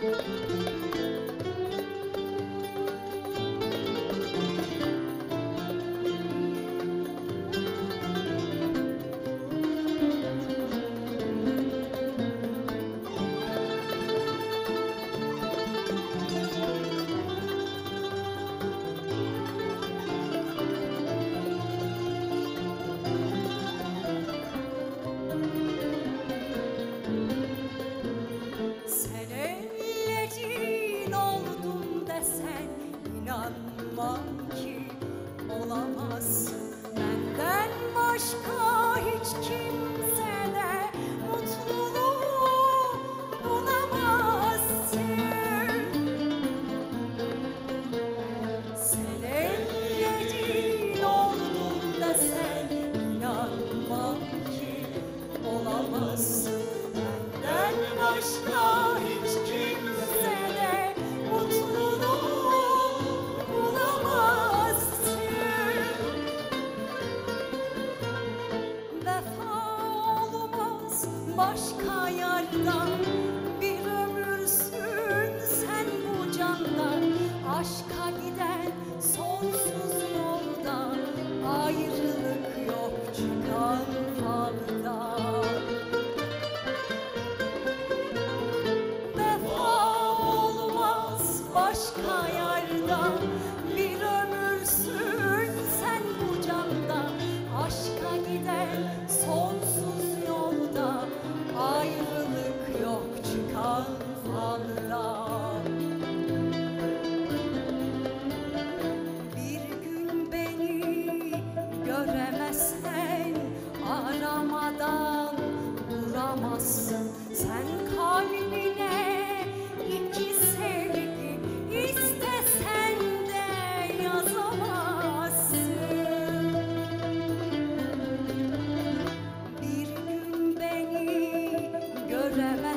İnanmam ki olamazsın benden başka hiç kimsede mutluluğu bulamazsın. Sen ellerin oldun da sen inanmam ki olamazsın benden başka hiç kimsede mutluluğu başka yardan bir ömürsün sen bu canda, aşka giden sonsuz yolda ayrılık yok çıkan falda. Vefa olmaz başka yardan bir ömürsün sen bu canda, aşka giden sonsuz yolda ayrılık yok çıkan falda. Bir gün beni göremezsen aramadan duramazsın. Sen kalbine iki sevgi istesen de yazamazsın. Bir gün beni göremezsen